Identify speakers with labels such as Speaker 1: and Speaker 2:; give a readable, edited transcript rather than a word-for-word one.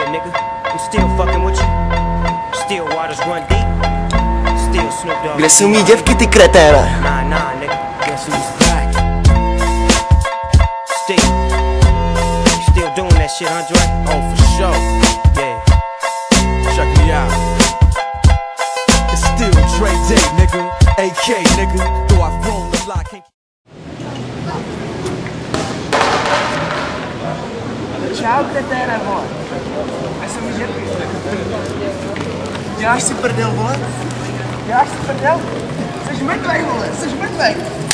Speaker 1: nigga. I'm still fucking with you. Still waters run deep. Still Snoop Dogg.
Speaker 2: Kde jsou mý děvky, ty kreténe?
Speaker 1: Nah, nigga. Guess who's back? Still doing that shit, Andre?
Speaker 3: Oh, for sure.
Speaker 1: Yeah.
Speaker 3: Check me out. It's still Dre Day, nigga. AK, nigga. Though I've grown a lot, can't.
Speaker 2: Čau, kreténe, vole. Já jsem viděl. Děláš si prdel, vole? Děláš si prdel? Jseš mrtvej, vole, jseš mrtvej.